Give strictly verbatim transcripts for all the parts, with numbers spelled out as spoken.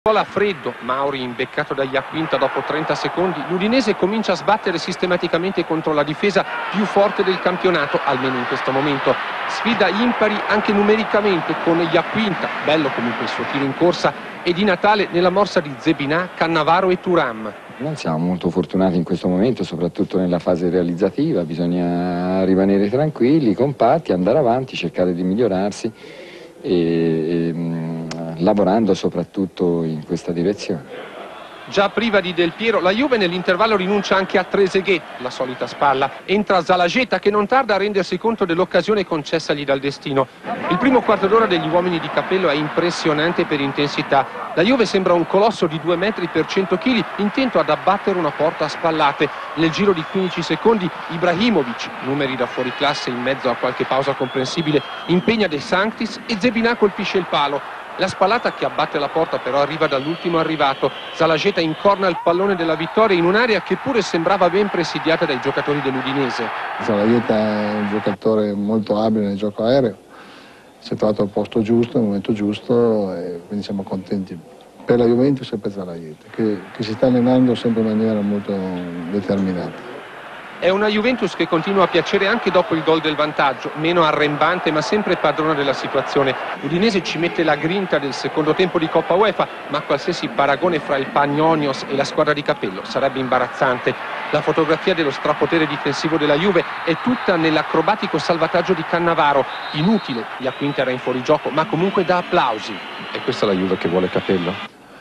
A freddo, Mauri imbeccato da Iaquinta dopo trenta secondi, l'Udinese comincia a sbattere sistematicamente contro la difesa più forte del campionato, almeno in questo momento. Sfida impari anche numericamente con Iaquinta, bello comunque il suo tiro in corsa, e Di Natale nella morsa di Zebinà, Cannavaro e Thuram. Non siamo molto fortunati in questo momento, soprattutto nella fase realizzativa, bisogna rimanere tranquilli, compatti, andare avanti, cercare di migliorarsi e, e mh, lavorando soprattutto in questa direzione. Già priva di Del Piero, la Juve nell'intervallo rinuncia anche a Trezeguet, la solita spalla. Entra Zalageta che non tarda a rendersi conto dell'occasione concessagli dal destino. Il primo quarto d'ora degli uomini di Capello è impressionante per intensità. La Juve sembra un colosso di due metri per cento chili intento ad abbattere una porta a spallate. Nel giro di quindici secondi Ibrahimovic, numeri da fuori classe in mezzo a qualche pausa comprensibile, impegna De Sanctis e Zebinà colpisce il palo. La spallata che abbatte la porta però arriva dall'ultimo arrivato. Zalageta incorna il pallone della vittoria in un'area che pure sembrava ben presidiata dai giocatori dell'Udinese. Zalageta è un giocatore molto abile nel gioco aereo, si è trovato al posto giusto, nel momento giusto, e quindi siamo contenti per la Juventus e per Zalageta, che, che si sta allenando sempre in maniera molto determinata. È una Juventus che continua a piacere anche dopo il gol del vantaggio, meno arrembante ma sempre padrona della situazione. L'Udinese ci mette la grinta del secondo tempo di Coppa UEFA, ma qualsiasi paragone fra il Panionios e la squadra di Capello sarebbe imbarazzante. La fotografia dello strapotere difensivo della Juve è tutta nell'acrobatico salvataggio di Cannavaro. Inutile, Iaquinta era in fuorigioco, ma comunque da applausi. È questa la Juve che vuole Capello?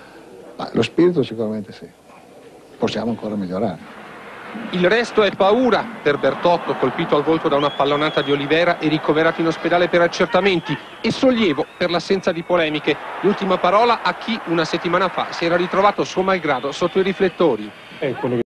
Ma lo spirito sicuramente sì, possiamo ancora migliorare. Il resto è paura per Bertotto, colpito al volto da una pallonata di Olivera e ricoverato in ospedale per accertamenti, e sollievo per l'assenza di polemiche. L'ultima parola a chi una settimana fa si era ritrovato suo malgrado sotto i riflettori. È quello che